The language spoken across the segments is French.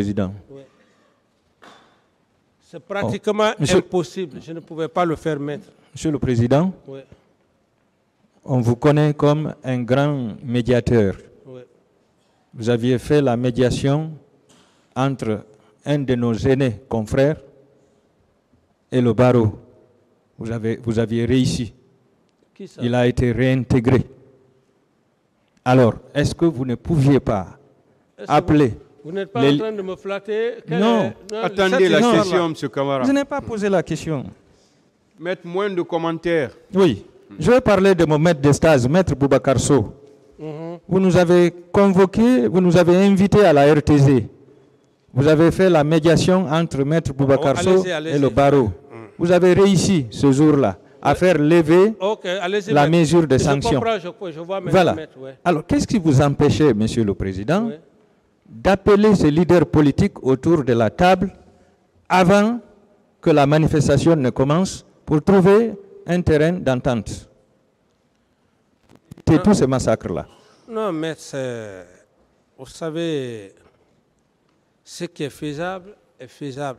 Président. Oui. C'est pratiquement impossible. Je ne pouvais pas le faire, maître. Monsieur le Président, Oui. on vous connaît comme un grand médiateur. Oui. Vous aviez fait la médiation entre un de nos aînés confrères et le barreau. Vous aviez réussi. Qui ça? Il a été réintégré. Alors, est-ce que vous ne pouviez pas appeler... Vous n'êtes pas en train de me flatter? Non. Attendez la question, M. Camara. Je n'ai pas posé la question. Mettre moins de commentaires. Oui. Je vais parler de mon maître de stage, maître Boubacar Sow. Vous nous avez convoqué, vous nous avez invités à la RTZ. Vous avez fait la médiation entre maître Boubacar Sow et le barreau. Vous avez réussi ce jour-là à faire lever la mesure de sanction. Je vois voilà. Maître, ouais. Alors, qu'est-ce qui vous empêchait, Monsieur le Président, d'appeler ces leaders politiques autour de la table avant que la manifestation ne commence pour trouver un terrain d'entente? C'est tout ce massacre-là. Non, mais vous savez, ce qui est faisable est faisable.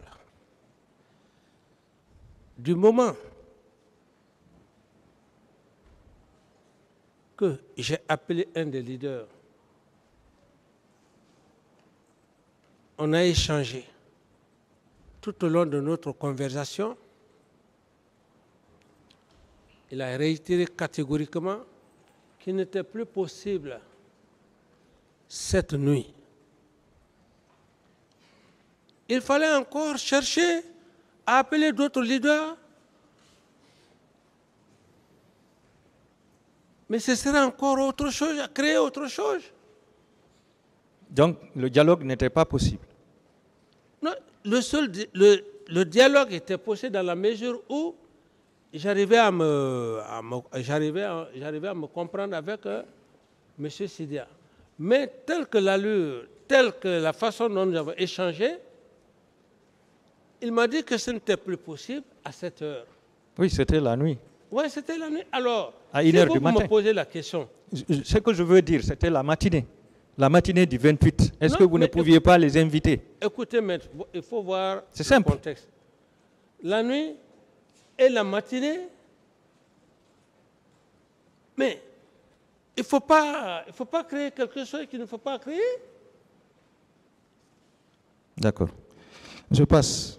Du moment que j'ai appelé un des leaders, on a échangé tout au long de notre conversation. Il a réitéré catégoriquement qu'il n'était plus possible cette nuit. Il fallait encore chercher à appeler d'autres leaders. Mais ce serait encore autre chose, à créer autre chose. Donc, le dialogue n'était pas possible. Non, le dialogue était possible dans la mesure où j'arrivais à me comprendre avec M. Sidia. Mais telle que l'allure, telle que la façon dont nous avons échangé, il m'a dit que ce n'était plus possible à 7 heures. Oui, c'était la nuit. Oui, c'était la nuit. Alors, à 1 heure du matin. Vous me posez la question. Ce que je veux dire, c'était la matinée. La matinée du 28. Est-ce que vous ne pouviez pas les inviter? Écoutez, maître, il faut voir le contexte. La nuit et la matinée, mais il ne faut pas créer quelque chose qu'il ne faut pas créer. D'accord. Je passe.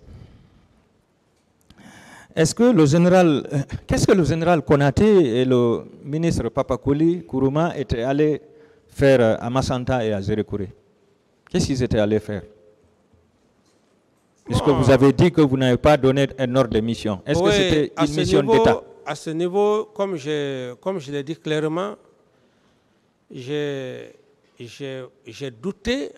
Est-ce que le général, qu'est-ce que le général Konaté et le ministre Papakoli Kourouma étaient allés faire à Massanta et à Zérékouré? Qu'est-ce qu'ils étaient allés faire? Puisque vous avez dit que vous n'avez pas donné un ordre de mission. Est-ce que c'était une mission d'État? À ce niveau, comme je l'ai dit clairement, j'ai douté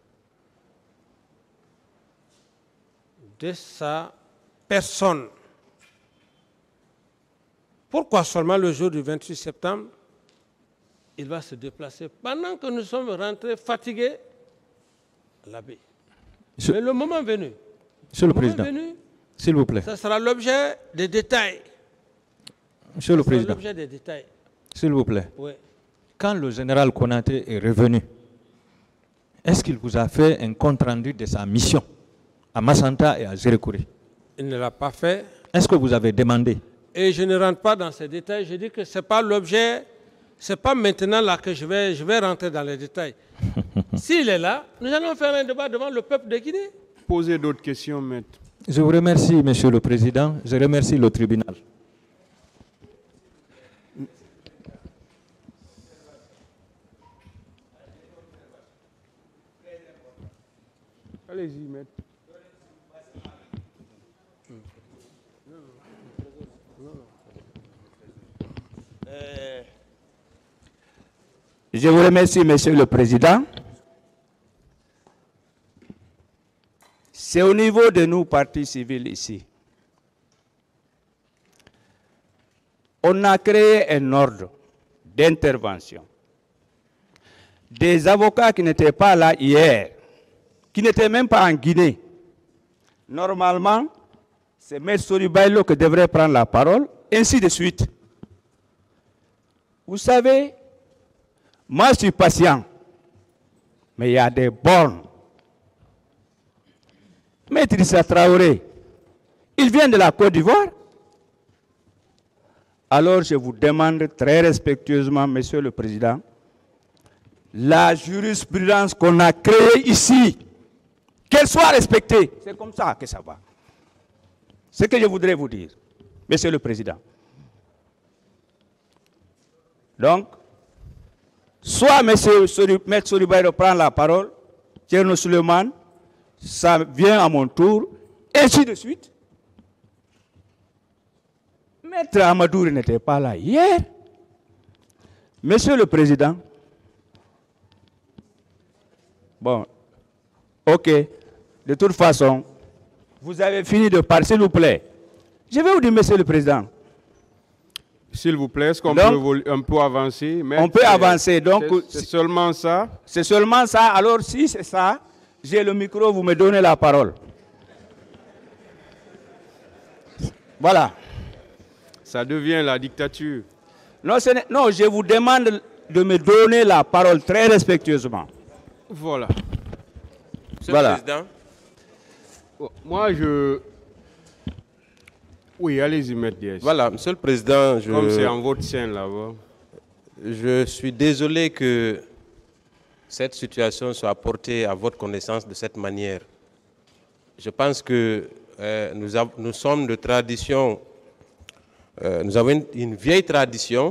de sa personne. Pourquoi seulement le jour du 28 septembre, il va se déplacer pendant que nous sommes rentrés fatigués à la baie? Mais le moment venu, Monsieur le Président, s'il vous plaît. Ça sera l'objet des détails. Monsieur le Président, l'objet des détails. S'il vous plaît. Oui. Quand le général Konaté est revenu, est-ce qu'il vous a fait un compte-rendu de sa mission à Massanta et à Zérékouré? Il ne l'a pas fait. Est-ce que vous avez demandé? Et je ne rentre pas dans ces détails. Je dis que ce n'est pas l'objet, ce n'est pas maintenant là que je vais rentrer dans les détails. S'il est là, nous allons faire un débat devant le peuple de Guinée. Posez d'autres questions, maître. Je vous remercie, Monsieur le Président. Je remercie le tribunal. Allez-y, maître. Je vous remercie, Monsieur le Président. C'est au niveau de nous, partis civils ici. On a créé un ordre d'intervention. Des avocats qui n'étaient pas là hier, qui n'étaient même pas en Guinée. Normalement, c'est M. Soribailo qui devrait prendre la parole, ainsi de suite. Vous savez, moi je suis patient, mais il y a des bornes. Maître Issa Traoré, il vient de la Côte d'Ivoire. Alors je vous demande très respectueusement, Monsieur le Président, la jurisprudence qu'on a créée ici, qu'elle soit respectée. C'est comme ça que ça va. Ce que je voudrais vous dire, Monsieur le Président. Donc, soit Maître Soribaïro prend la parole, Thierno Suleiman, ça vient à mon tour, et ainsi de suite. Maître Amadou n'était pas là hier. Monsieur le Président, bon, ok, de toute façon, vous avez fini de parler, s'il vous plaît. Je vais vous dire, Monsieur le Président. S'il vous plaît, est-ce qu'on peut un peu avancer? On peut avancer, donc... C'est seulement ça? C'est seulement ça, alors si c'est ça, j'ai le micro, vous me donnez la parole. Voilà. Ça devient la dictature. Non, non, je vous demande de me donner la parole très respectueusement. Voilà. Monsieur le Président. Moi, Oui, allez-y, Maître Diaz. Voilà, Monsieur le Président, comme c'est en votre scène là-bas. Je suis désolé que cette situation soit portée à votre connaissance de cette manière. Je pense que nous sommes de tradition, nous avons une vieille tradition.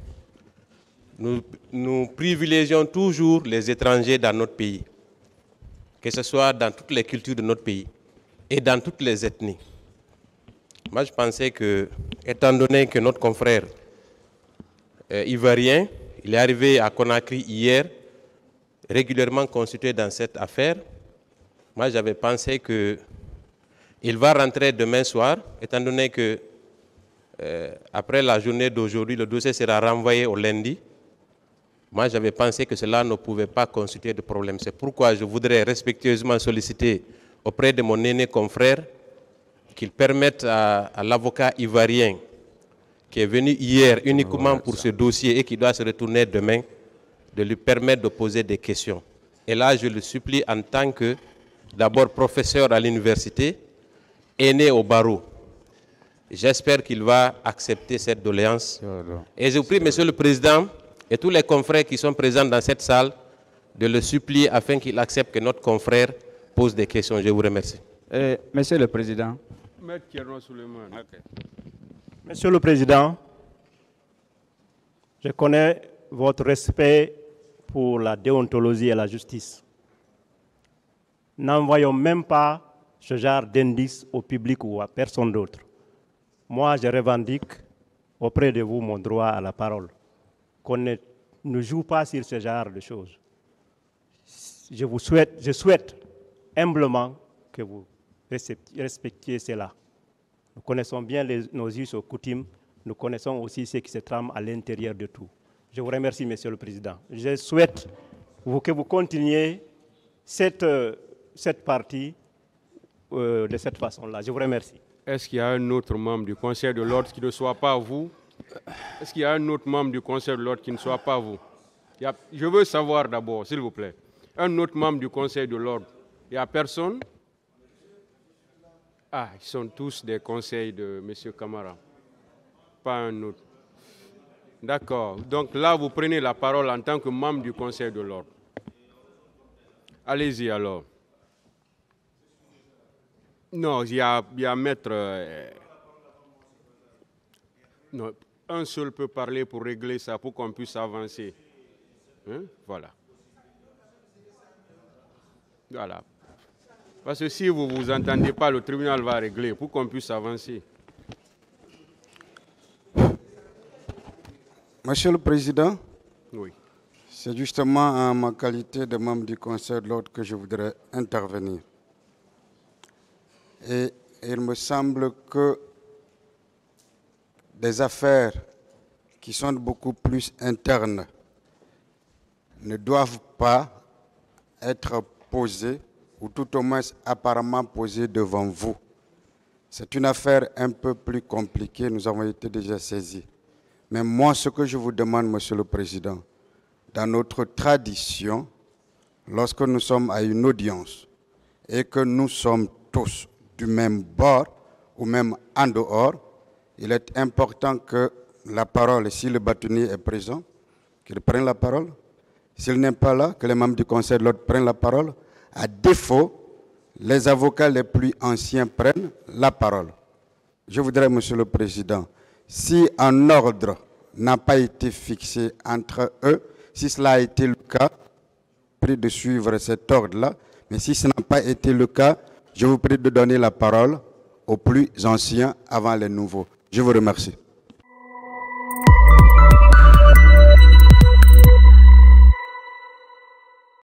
Nous privilégions toujours les étrangers dans notre pays, que ce soit dans toutes les cultures de notre pays et dans toutes les ethnies. Moi, je pensais que, étant donné que notre confrère ivoirien, il est arrivé à Conakry hier, régulièrement constitué dans cette affaire, moi, j'avais pensé qu'il va rentrer demain soir, étant donné que, après la journée d'aujourd'hui, le dossier sera renvoyé au lundi. Moi, j'avais pensé que cela ne pouvait pas constituer de problème. C'est pourquoi je voudrais respectueusement solliciter auprès de mon aîné confrère qu'il permette à l'avocat ivoirien qui est venu hier uniquement pour ce dossier et qui doit se retourner demain, de lui permettre de poser des questions. Et là, je le supplie en tant que, d'abord, professeur à l'université et né au barreau. J'espère qu'il va accepter cette doléance. Et je vous prie, Monsieur le Président, et tous les confrères qui sont présents dans cette salle, de le supplier afin qu'il accepte que notre confrère pose des questions. Je vous remercie. Monsieur le Président. Monsieur le Président, je connais votre respect pour la déontologie et la justice. N'envoyons même pas ce genre d'indices au public ou à personne d'autre. Moi, je revendique auprès de vous mon droit à la parole. Qu'on ne joue pas sur ce genre de choses. Je souhaite humblement que vous respectiez cela. Nous connaissons bien nos us et coutumes, nous connaissons aussi ce qui se trame à l'intérieur de tout. Je vous remercie, Monsieur le Président. Je souhaite que vous continuiez cette partie de cette façon-là. Je vous remercie. Est-ce qu'il y a un autre membre du Conseil de l'Ordre qui ne soit pas vous? Est-ce qu'il y a un autre membre du Conseil de l'Ordre qui ne soit pas vous? Je veux savoir d'abord, s'il vous plaît. Un autre membre du Conseil de l'Ordre. Il n'y a personne? Ah, ils sont tous des conseils de M. Camara. Pas un autre. D'accord. Donc là, vous prenez la parole en tant que membre du Conseil de l'Ordre. Allez-y alors. Non, il y a maître... non, un seul peut parler pour régler ça, pour qu'on puisse avancer. Hein? Voilà. Voilà. Parce que si vous ne vous entendez pas, le tribunal va régler pour qu'on puisse avancer. Monsieur le Président, oui. C'est justement en ma qualité de membre du Conseil de l'Ordre que je voudrais intervenir. Et il me semble que des affaires qui sont beaucoup plus internes ne doivent pas être posées ou tout au moins apparemment posées devant vous. C'est une affaire un peu plus compliquée, nous avons été déjà saisis. Mais moi, ce que je vous demande, Monsieur le Président, dans notre tradition, lorsque nous sommes à une audience et que nous sommes tous du même bord ou même en dehors, il est important que la parole, si le bâtonnier est présent, qu'il prenne la parole. S'il n'est pas là, que les membres du Conseil de l'ordre prennent la parole. À défaut, les avocats les plus anciens prennent la parole. Je voudrais, Monsieur le Président, si un ordre n'a pas été fixé entre eux, si cela a été le cas, je vous prie de suivre cet ordre-là. Mais si ce n'a pas été le cas, je vous prie de donner la parole aux plus anciens avant les nouveaux. Je vous remercie.